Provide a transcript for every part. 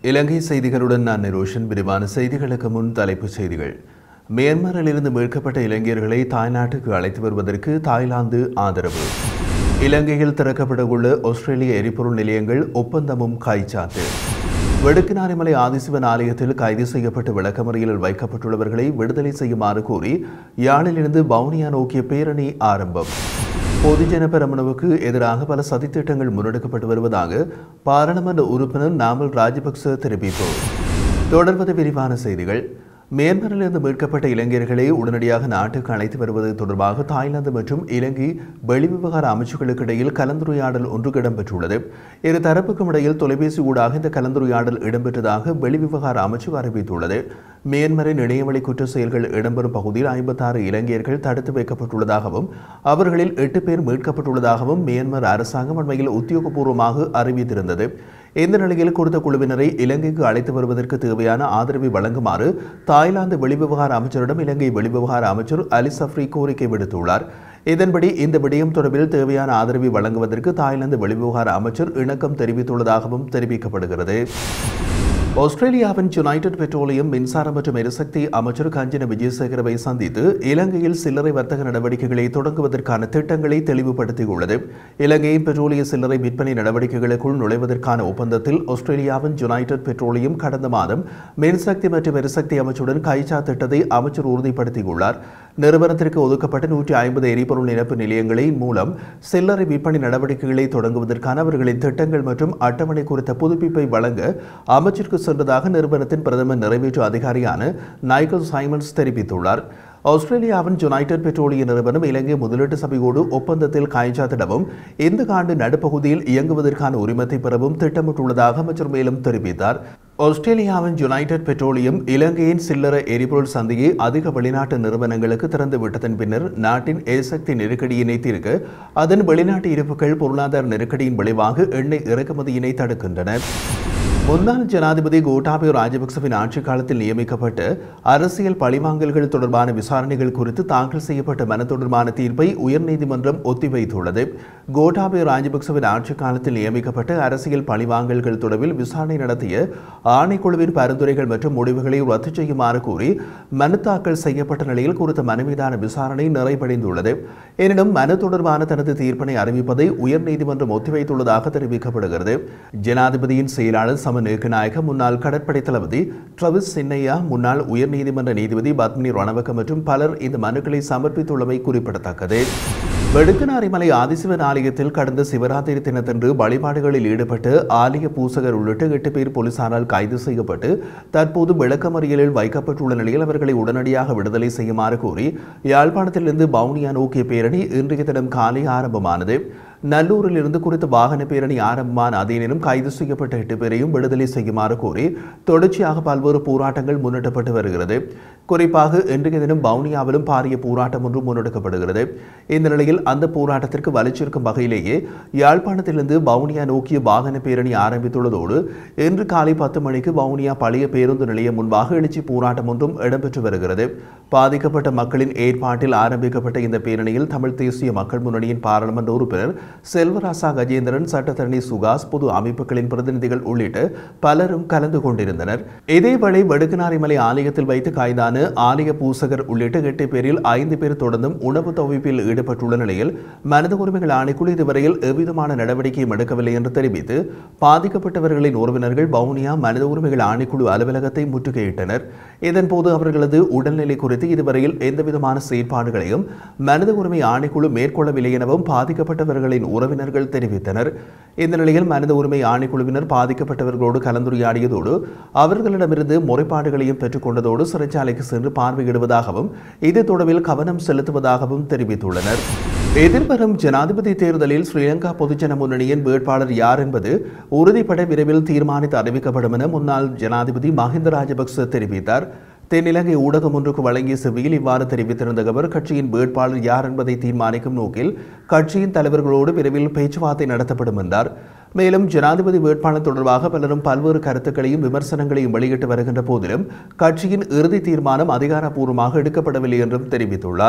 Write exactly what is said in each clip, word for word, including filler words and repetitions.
இலங்கை செய்திகளுடன் நான் நிரோஷன். விரிவான செய்திகளுக்கு முன் தலைப்புச் செய்திகள். மியான்மரிலிருந்து மீட்கப்பட்ட இளைஞர்களை தாய்நாட்டுக்கு அழைத்து வருவதற்கு தாய்லாந்து ஆதரவு. இலங்கையில் திறக்கப்படவுள்ள ஆஸ்திரேலிய எரிபொருள் நிலையங்கள் ஒப்பந்தமும் கைச்சாத்து. வெடுக்குநாரி மலை ஆதிசிவன் ஆலயத்தில் கைது செய்யப்பட்டு விளக்கமறியலில் வைக்கப்பட்டுள்ளவர்களை விடுதலை செய்யுமாறு கோரி யாழிலிருந்து வவுனியா நோக்கிய பேரணி ஆரம்பம். பொதுஜன பெரமுனவுக்கு எதிராக பல சதித்திட்டங்கள் முன்னெடுக்கப்பட்டு வருவதாக பாராளுமன்ற உறுப்பினர் நாமல் ராஜபக்ச தெரிவிப்பு. தொடர்வது விரிவான செய்திகள். மியான்மரிலிருந்து மீட்கப்பட்ட இளைஞர்களை உடனடியாக நாட்டுக்கு அழைத்து வருவது தொடர்பாக தாய்லாந்து மற்றும் இலங்கை வெளிவிவகார அமைச்சுகளுக்கு இடையில் கலந்துரையாடல் ஒன்று இடம்பெற்றுள்ளது. இரு தரப்புக்கும் இடையில் தொலைபேசி ஊடாக இந்த கலந்துரையாடல் இடம்பெற்றதாக வெளிவிவகார அமைச்சு அறிவித்துள்ளது. மியான்மரின் இணையவழி குற்ற செயல்கள் இடம்பெறும் பகுதியில் ஐம்பத்தாறு இளைஞர்கள் தடுத்து வைக்கப்பட்டுள்ளதாகவும் அவர்களில் எட்டு பேர் மீட்கப்பட்டுள்ளதாகவும் மியான்மர் அரசாங்கம் அண்மையில் உத்தியோகபூர்வமாக அறிவித்திருந்தது. இந்த நிலையில் குறித்த குழுவினரை இலங்கைக்கு அழைத்து வருவதற்கு தேவையான ஆதரவை வழங்குமாறு தாய்லாந்து வெளிவிவகார அமைச்சரிடம் இலங்கை வெளிவிவகார அமைச்சர் அலி சஃப்ரி கோரிக்கை விடுத்துள்ளார். இதன்படி இந்த விடயம் தொடர்பில் தேவையான ஆதரவை வழங்குவதற்கு தாய்லாந்து வெளிவிவகார அமைச்சர் இணக்கம் தெரிவித்துள்ளதாகவும் தெரிவிக்கப்படுகிறது. ஆஸ்திரேலியாவின் யுனைடெட் பெட்ரோலியம் மின்சாரம் மற்றும் எரிசக்தி அமைச்சர் கஞ்சன விஜயசேகரவை சந்தித்து இலங்கையில் சில்லறை வர்த்தக நடவடிக்கைகளை தொடங்குவதற்கான திட்டங்களை தெளிவுபடுத்தியுள்ளது. இலங்கையின் பெட்ரோலிய சில்லறை விற்பனை நடவடிக்கைகளுக்குள் நுழைவதற்கான ஒப்பந்தத்தில் ஆஸ்திரேலியாவின் யுனைடெட் பெட்ரோலியம் கடந்த மாதம் மின்சக்தி மற்றும் எரிசக்தி அமைச்சுடன் கைச்சாத்திட்டதை அமைச்சர் உறுதிப்படுத்தியுள்ளார். நிறுவனத்திற்கு ஒதுக்கப்பட்ட நூற்றி ஐம்பது எரிபொருள் நிரப்பு நிலையங்களின் மூலம் சில்லறை விற்பனை நடவடிக்கைகளை தொடங்குவதற்கான அவர்களின் திட்டங்கள் மற்றும் அட்டவணை குறித்த புதுப்பிப்பை வழங்க அமைச்சருக்கு சென்றதாக நிறுவனத்தின் பிரதமர் நிறைவேற்று அதிகாரியான நைக்கல் சைமன்ஸ் தெரிவித்துள்ளார். ஆஸ்திரேலியாவின் யுனைடெட் பெட்ரோலிய நிறுவனம் இலங்கை முதலீட்டு சபையோடு ஒப்பந்தத்தில் கைச்சாத்திடவும் இந்த ஆண்டு நடுப்பகுதியில் இயங்குவதற்கான உரிமத்தை பெறவும் திட்டமிட்டுள்ளதாக அமைச்சர் மேலும் தெரிவித்தார். ஆஸ்திரேலியாவின் யுனைடெட் பெட்ரோலியம் இலங்கையின் சில்லறை எரிபொருள் சந்தையை அதிக வெளிநாட்டு நிறுவனங்களுக்கு திறந்து விட்டதன் பின்னர் நாட்டின் எரிசக்தி நெருக்கடியினை தீர்க்க அதன் வெளிநாட்டு இருப்புகள் பொருளாதார நெருக்கடியின் விளைவாக எண்ணெய் இறக்குமதியினை தடுக்கின்றன. முன்னாள் ஜனாதிபதி கோட்டாபய ராஜபக்சவின் ஆட்சிக் காலத்தில் நியமிக்கப்பட்ட அரசியல் பழிவாங்கல்கள் தொடர்பான விசாரணைகள் குறித்து தாக்கல் செய்யப்பட்ட மனு தொடர்பான தீர்ப்பை உயர்நீதிமன்றம் ஒத்திவைத்துள்ளது. கோட்டாபய ராஜபக்சவின் ஆட்சிக் காலத்தில் நியமிக்கப்பட்ட அரசியல் பழிவாங்கல்கள் தொடர்பில் விசாரணை நடத்திய ஆணைக்குழுவின் பரிந்துரைகள் மற்றும் முடிவுகளை ரத்து செய்யுமாறு கூறி மனு தாக்கல் செய்யப்பட்ட நிலையில் குறித்த மனு மீதான விசாரணை நிறைவடைந்துள்ளது. எனினும் மனு தொடர்பான தனது தீர்ப்பினை அறிவிப்பதை உயர்நீதிமன்றம் ஒத்திவைத்துள்ளதாக தெரிவிக்கப்படுகிறது. ஜனாதிபதியின் செயலாளர் சமநேகநாயக, முன்னாள் கடற்படை தளபதி ட்ரவிஸ் சின்னையா, முன்னாள் உயர்நீதிமன்ற நீதிபதி பத்மினி ரணவக்க மற்றும் பலர் இந்த மனுக்களை சமர்ப்பித்துள்ளமை குறிப்பிடத்தக்கது. வெடுக்குநாரி மலை ஆதிசிவன் ஆலயத்தில் கடந்த சிவராத்திரி தினத்தன்று வழிபாடுகளில் ஈடுபட்டு ஆலய பூசகர் உள்ளிட்ட எட்டு பேர் போலீசாரால் கைது செய்யப்பட்டு தற்போது விளக்கமறியலில் வைக்கப்பட்டுள்ள நிலையில் அவர்களை உடனடியாக விடுதலை செய்யுமாறு கோரி யாழ்ப்பாணத்திலிருந்து வவுனியா நோக்கிய பேரணி இன்றைய தினம் காலை ஆரம்பமானது. நல்லூரில் இருந்து குறித்த வாகன பேரணி ஆரம்பமான அதே நேரம் கைது செய்யப்பட்ட எட்டு பேரையும் விடுதலை செய்யுமாறு கோரி தொடர்ச்சியாக பல்வேறு போராட்டங்கள் முன்னெடுக்கப்பட்டு வருகிறது. குறிப்பாக இன்றைய தினம் வவுனியாவிலும் பாரிய போராட்டம் ஒன்று முன்னெடுக்கப்படுகிறது. இந்த நிலையில் அந்த போராட்டத்திற்கு வலிச்சிருக்கும் வகையிலேயே யாழ்ப்பாணத்திலிருந்து வவுனியா நோக்கிய வாகன பேரணி ஆரம்பித்துள்ளதோடு இன்று காலை பத்து மணிக்கு வவுனியா பழைய பேருந்து நிலையம் முன்பாக எழுச்சி போராட்டம் ஒன்றும் இடம்பெற்று வருகிறது. பாதிக்கப்பட்ட மக்களின் ஏற்பாட்டில் ஆரம்பிக்கப்பட்ட இந்த பேரணியில் தமிழ் தேசிய மக்கள் முன்னணியின் பாராளுமன்ற உறுப்பினர் செல்வராசா கஜேந்திரன், சட்டத்தரணி சுகாஸ், பொது அமைப்புகளின் பிரதிநிதிகள் உள்ளிட்ட பலரும் கலந்து கொண்டிருந்தனர். இதேவேளை வெடுக்குநாரி மலை ஆலயத்தில் வைத்து கைதான ஆலய பூசகர் உள்ளிட்ட எட்டு பேரில் ஐந்து பேர் தொடர்ந்தும் உணவு தவிப்பில் ஈடுபட்டுள்ள நிலையில் மனித உரிமைகள் ஆணைக்குழு இதுவரையில் எவ்விதமான நடவடிக்கையும் எடுக்கவில்லை என்று தெரிவித்து பாதிக்கப்பட்டவர்களின் உறவினர்கள் வவுனியா மனித உரிமைகள் ஆணைக்குழு அலுவலகத்தை முற்றுகையிட்டனர். இதன்போது அவர்களது உடல்நிலை குறித்து இதுவரையில் எந்தவிதமான செயற்பாடுகளையும் மனித உரிமை ஆணைக்குழு மேற்கொள்ளவில்லை எனவும் பாதிக்கப்பட்டவர்களின் உறவினர்கள் தெரிவித்தனர். இந்த நிலையில் மனித உரிமை ஆணைக்குழுவினர் பாதிக்கப்பட்டவர்களோடு கலந்துரையாடியதோடு அவர்களிடமிருந்து முறைப்பாடுகளையும் பெற்றுக் கொண்டதோடு சிறைச்சாலைக்கு சென்று பார்வையிடுவதாகவும் இது தொடர்பில் கவனம் செலுத்துவதாகவும் தெரிவித்துள்ளனர். எதிர்வரும் ஜனாதிபதி தேர்தலில் ஸ்ரீலங்கா பொதுஜன முன்னணியின் வேட்பாளர் யார் என்பது உறுதிப்பட விரைவில் தீர்மானித்து அறிவிக்கப்படும் என முன்னாள் ஜனாதிபதி மஹிந்த ராஜபக்ச தெரிவித்தார். தென்னிலங்கை ஊடகம் ஒன்றுக்கு வழங்கிய செவ்வியில் இவ்வாறு தெரிவித்திருந்த அவர் கட்சியின் வேட்பாளர் யார் என்பதை தீர்மானிக்கும் நோக்கில் கட்சியின் தலைவர்களோடு விரைவில் பேச்சுவார்த்தை நடத்தப்படும் என்றார். மேலும் ஜனாதிபதி வேட்பாளர் தொடர்பாக பலரும் பல்வேறு கருத்துக்களையும் விமர்சனங்களையும் வெளியிட்டு வருகின்ற போதிலும் கட்சியின் இறுதி தீர்மானம் அதிகாரப்பூர்வமாக எடுக்கப்படவில்லை என்றும் தெரிவித்துள்ளார்.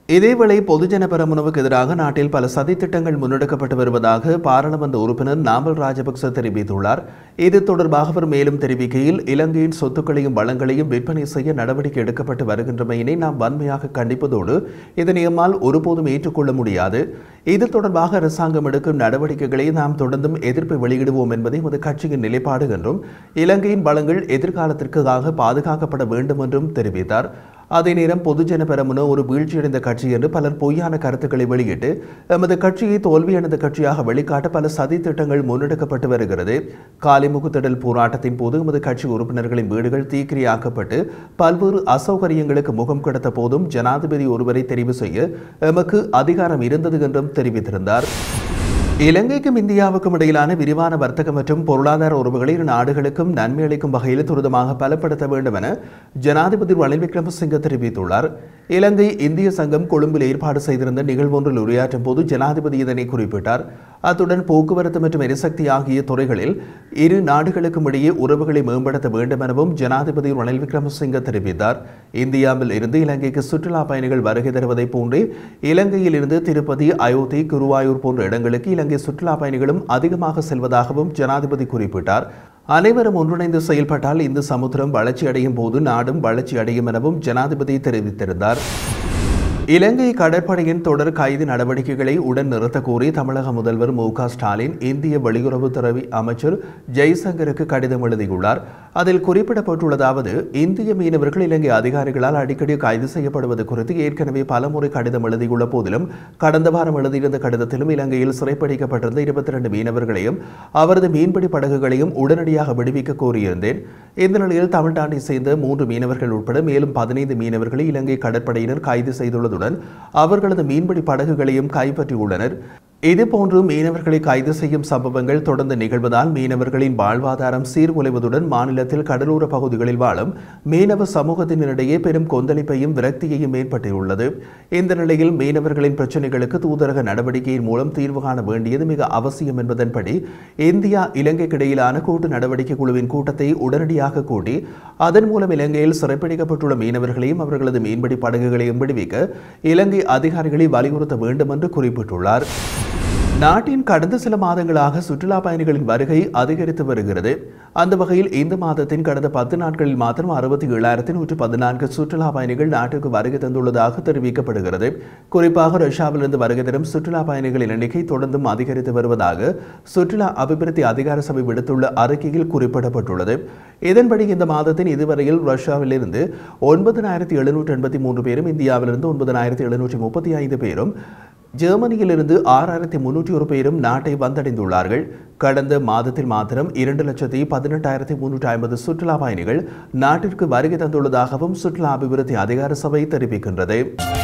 இதேவேளை பொதுஜன பெரமுனவுக்கு எதிராக நாட்டில் பல சதித்திட்டங்கள் முன்னெடுக்கப்பட்டு வருவதாக பாராளுமன்ற உறுப்பினர் நாமல் ராஜபக்ச தெரிவித்துள்ளார். இது தொடர்பாக அவர் மேலும் தெரிவிக்கையில், இலங்கையின் சொத்துக்களையும் வளங்களையும் விற்பனை செய்ய நடவடிக்கை எடுக்கப்பட்டு வருகின்றமையினை நாம் வன்மையாக கண்டிப்பதோடு இதனை நம்மால் ஒருபோதும் ஏற்றுக்கொள்ள முடியாது. இது தொடர்பாக அரசாங்கம் எடுக்கும் நடவடிக்கைகளை நாம் தொடர்ந்தும் எதிர்ப்பை வெளியிடுவோம் என்பதை எமது கட்சியின் நிலைப்பாடு என்றும், இலங்கையின் வளங்கள் எதிர்காலத்திற்காக பாதுகாக்கப்பட வேண்டும் என்றும் தெரிவித்தார். அதே நேரம் பொதுஜன பெரமுன ஒரு வீழ்ச்சியடைந்த கட்சி என்று பலர் பொய்யான கருத்துக்களை வெளியிட்டு எமது கட்சியை தோல்வியடைந்த கட்சியாக வெளிக்காட்ட பல சதி திட்டங்கள் முன்னெடுக்கப்பட்டு வருகிறது. காலிமுகத்திடல் போராட்டத்தின் போது எமது கட்சி உறுப்பினர்களின் வீடுகள் தீக்கிரையாக்கப்பட்டு பல்வேறு அசௌகரியங்களுக்கு முகம் கொடுத்த போதும் ஜனாதிபதி ஒருவரை தெரிவு செய்ய எமக்கு அதிகாரம் இருந்தது என்றும் தெரிவித்திருந்தார். இலங்கைக்கும் இந்தியாவுக்கும் இடையிலான விரிவான வர்த்தக மற்றும் பொருளாதார உறவுகளை இரு நாடுகளுக்கும் நன்மை அளிக்கும் வகையில் துரிதமாக பலப்படுத்த வேண்டும் என ஜனாதிபதி ரணில் விக்ரமசிங்க தெரிவித்துள்ளார். இலங்கை இந்திய சங்கம் கொழும்பில் ஏற்பாடு செய்திருந்த நிகழ்வொன்றில் உரையாற்றும் போது ஜனாதிபதி இதனை குறிப்பிட்டார். அத்துடன் போக்குவரத்து மற்றும் எரிசக்தி ஆகிய துறைகளில் இரு நாடுகளுக்கும் இடையே உறவுகளை மேம்படுத்த வேண்டும் எனவும் ஜனாதிபதி ரணில் விக்ரமசிங்க தெரிவித்தார். இந்தியாவில் இருந்து இலங்கைக்கு சுற்றுலா பயணிகள் வருகை தருவதை போன்றே இலங்கையில் இருந்து திருப்பதி, அயோத்தி, குருவாயூர் போன்ற இடங்களுக்கு இலங்கை சுற்றுலா பயணிகளும் அதிகமாக செல்வதாகவும் ஜனாதிபதி குறிப்பிட்டார். அனைவரும் ஒன்றிணைந்து செயல்பட்டால் இந்த சமுத்திரம் வளர்ச்சி அடையும் போது நாடும் வளர்ச்சி அடையும் எனவும் ஜனாதிபதி தெரிவித்திருந்தார். இலங்கை கடற்படையின் தொடர் கைது நடவடிக்கைகளை உடன் நிறுத்த கோரி தமிழக முதல்வர் மு க ஸ்டாலின் இந்திய வெளியுறவுத்துறை அமைச்சர் ஜெய்சங்கருக்கு கடிதம் எழுதியுள்ளார். அதில் குறிப்பிடப்பட்டுள்ளதாவது, இந்திய மீனவர்கள் இலங்கை அதிகாரிகளால் அடிக்கடி கைது செய்யப்படுவது குறித்து ஏற்கனவே பலமுறை கடிதம் எழுதியுள்ள போதிலும் கடந்த வாரம் எழுதியிருந்த கடிதத்திலும் இலங்கையில் சிறைப்பிடிக்கப்பட்டிருந்த இருபத்தி இரண்டு மீனவர்களையும் அவரது மீன்பிடி படகுகளையும் உடனடியாக விடுவிக்க கோரியிருந்தேன். இந்த நிலையில் தமிழ்நாட்டை சேர்ந்த மூன்று மீனவர்கள் உட்பட மேலும் பதினைந்து மீனவர்களை இலங்கை கடற்படையினர் கைது செய்துள்ளது அவர்களது மீன்பிடி படகுகளையும் கைப்பற்றியுள்ளனர். இதுபோன்று மீனவர்களை கைது செய்யும் சம்பவங்கள் தொடர்ந்து நிகழ்வதால் மீனவர்களின் வாழ்வாதாரம் சீர்குலைவதுடன் மாநிலத்தில் கடலோர பகுதிகளில் வாழும் மீனவ சமூகத்தினரிடையே பெரும் கொந்தளிப்பையும் விரக்தியையும் ஏற்பட்டுள்ளது. இந்த நிலையில் மீனவர்களின் பிரச்சினைகளுக்கு தூதரக நடவடிக்கையின் மூலம் தீர்வு காண வேண்டியது மிக அவசியம் என்பதன்படி இந்தியா இலங்கைக்கு இடையிலான கூட்டு நடவடிக்கை குழுவின் கூட்டத்தை உடனடியாக கூட்டி அதன் மூலம் இலங்கையில் சிறைப்பிடிக்கப்பட்டுள்ள மீனவர்களையும் அவர்களது மீன்பிடி படகுகளையும் விடுவிக்க இலங்கை அதிகாரிகளை வலியுறுத்த வேண்டும் என்று குறிப்பிட்டுள்ளார். நாட்டின் கடந்த சில மாதங்களாக சுற்றுலா பயணிகளின் வருகை அதிகரித்து வருகிறது. அந்த வகையில் இந்த மாதத்தின் கடந்த பத்து நாட்களில் மாத்திரம் அறுபத்தி ஏழாயிரத்தி நூற்றி பதினான்கு சுற்றுலா பயணிகள் நாட்டுக்கு வருகை தந்துள்ளதாக தெரிவிக்கப்படுகிறது. குறிப்பாக ரஷ்யாவிலிருந்து வருகை தரும் சுற்றுலா பயணிகளின் எண்ணிக்கை தொடர்ந்தும் அதிகரித்து வருவதாக சுற்றுலா அபிவிருத்தி அதிகார சபை விடுத்துள்ள அறிக்கையில் குறிப்பிடப்பட்டுள்ளது. இதன்படி இந்த மாதத்தின் இதுவரையில் ரஷ்யாவிலிருந்து ஒன்பதாயிரத்தி எழுநூற்றி எண்பத்தி மூன்று பேரும், இந்தியாவிலிருந்து ஒன்பதாயிரத்தி எழுநூற்றி முப்பத்தி ஐந்து பேரும், ஜெர்மனியிலிருந்து ஆறாயிரத்தி முன்னூற்றி ஒரு பேரும் நாட்டை வந்தடைந்துள்ளார்கள். கடந்த மாதத்தில் மாத்திரம் இரண்டு லட்சத்தி பதினெட்டாயிரத்தி முன்னூற்றி ஐம்பது சுற்றுலா பயணிகள் நாட்டிற்கு வருகை தந்துள்ளதாகவும் சுற்றுலா அபிவிருத்தி அதிகார சபை தெரிவிக்கின்றது.